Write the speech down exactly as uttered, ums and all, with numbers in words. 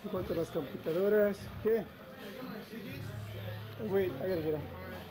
En cuanto a las computadoras, ¿qué? Wait, I gotta get out.